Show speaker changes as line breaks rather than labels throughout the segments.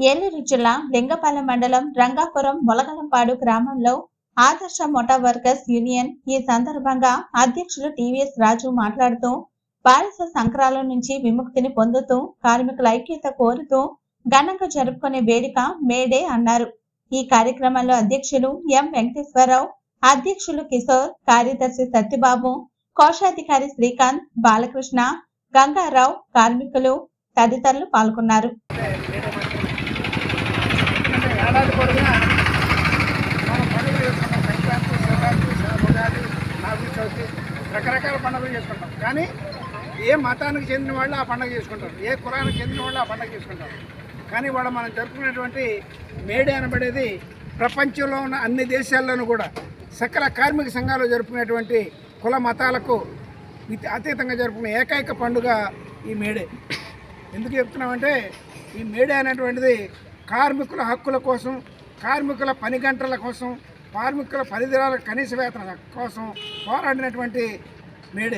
ఏలూరు జిల్లా లింగపాలెం మండలం రంగాపురం మొలకలంపాడు గ్రామంలో ఆదర్శ మోటార్ వర్కర్స్ యూనియన్ ఈ సందర్భంగా అధ్యక్షులు టీవీఎస్ రాజు మాట్లాడుతూ బానిస సంక్రాల నుంచి విముక్తిని పొందుతూ కార్మికుల ఐక్యత కోరుతూ ఘనంగా జరుపుకునే వేడుక మేడే అన్నారు. ఈ కార్యక్రమంలో అధ్యక్షులు ఎం వెంకటేశ్వరరావు, అధ్యక్షులు కిషోర్, కార్యదర్శి సత్యబాబు, కోశాధికారి శ్రీకాంత్, బాలకృష్ణ, గంగారావు, కార్మికులు తదితరులు పాల్గొన్నారు.
రకరకాల పండుగలు చేసుకుంటాం, కానీ ఏ మతానికి చెందిన వాళ్ళు ఆ పండుగ చేసుకుంటారు, ఏ కులానికి చెందిన వాళ్ళు ఆ పండుగ చేసుకుంటారు. కానీ వాళ్ళు మనం జరుపుకునేటువంటి మేడే అనబడేది ప్రపంచంలో ఉన్న అన్ని దేశాల్లోనూ కూడా సకల కార్మిక సంఘాలు జరుపుకునేటువంటి కుల మతాలకు అతీతంగా జరుపుకునే ఏకైక పండుగ ఈ మేడే. ఎందుకు చెప్తున్నామంటే ఈ మేడే అనేటువంటిది కార్మికుల హక్కుల కోసం, కార్మికుల పని గంటల కోసం, కార్మికుల పరిధిరాల కనీస వేతన కోసం పోరాడినటువంటి మేడే.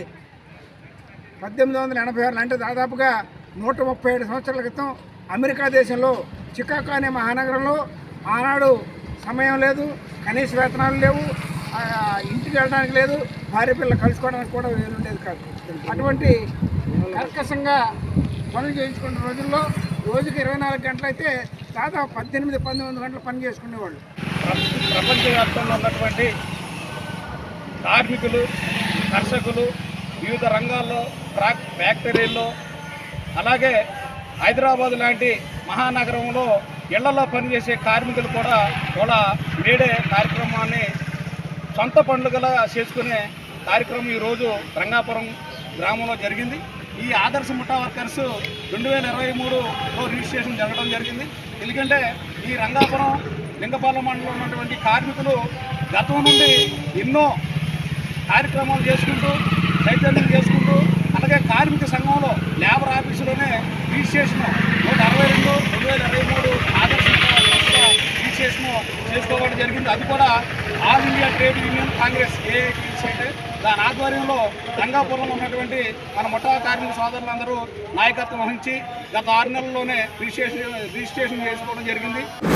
1886 అంటే దాదాపుగా 137 సంవత్సరాల క్రితం అమెరికా దేశంలో చికాగో అనే మహానగరంలో ఆనాడు సమయం లేదు, కనీస వేతనాలు లేవు, ఇంటికి వెళ్ళడానికి లేదు, భార్య పిల్లలు కలుసుకోవడానికి కూడా వీలుండేది కాదు. అటువంటి కర్కశంగా పనులు చేయించుకున్న రోజుల్లో రోజుకి 24 గంటలు అయితే దాదాపు 18-19 గంటలు పని చేసుకునేవాళ్ళు.
ప్రపంచవ్యాప్తంగా ఉన్నటువంటి కార్మికులు, కర్షకులు వివిధ రంగాల్లో, ట్రాక్ ఫ్యాక్టరీల్లో, అలాగే హైదరాబాద్ లాంటి మహానగరంలో ఇళ్లలో పనిచేసే కార్మికులు కూడా మేడే కార్యక్రమాన్ని సొంత పండుగలా చేసుకునే కార్యక్రమం ఈరోజు రంగాపురం గ్రామంలో జరిగింది. ఈ ఆదర్శ మోటార్ వర్కర్స్ 2023లో రిజిస్ట్రేషన్ జరగడం జరిగింది. ఎందుకంటే ఈ రంగాపురం లింగపాలెం మండలంలో ఉన్నటువంటి కార్మికులు గతం నుండి ఎన్నో కార్యక్రమాలు చేసుకుంటూ, చైతన్యం చేసుకుంటూ, అలాగే కార్మిక సంఘంలో లేబర్ ఆఫీసులోనే రిజిస్ట్రేషన్ 162/2023 ఆదర్శ రిజిస్ట్రేషన్ చేసుకోవడం జరిగింది. అది కూడా All India Trade Union Congress AITUC అంటే దాని ఆధ్వర్యంలో రంగాపురంలో ఉన్నటువంటి మన ముఠా కార్మిక సోదరులందరూ నాయకత్వం వహించి గత 6 నెలల్లోనే రిజిస్ట్రేషన్ చేసుకోవడం జరిగింది.